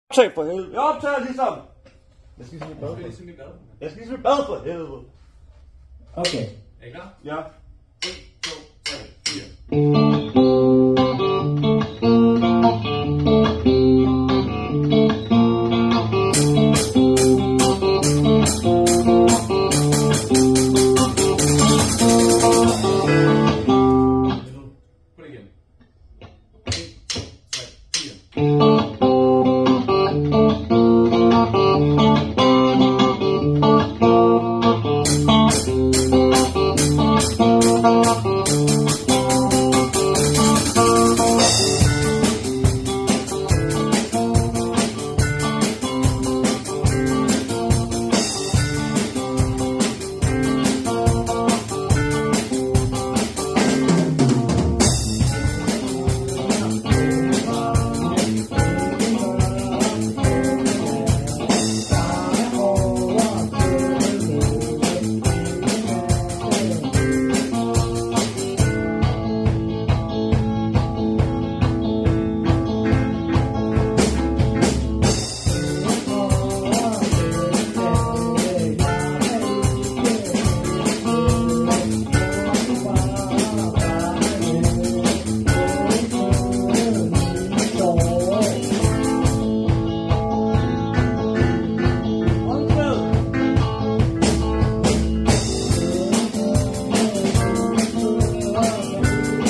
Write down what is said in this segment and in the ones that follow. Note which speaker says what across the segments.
Speaker 1: Optag for helvede. Jeg optager ligesom. Jeg skal lige bad. Jeg skal lige bad for helvede.
Speaker 2: Okay.
Speaker 3: Er I klar?
Speaker 1: Ja.
Speaker 3: 1, 2, 3, 4. Prøv det igen. 1, 2, 3, 4.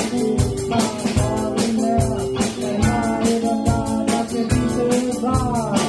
Speaker 2: Bye.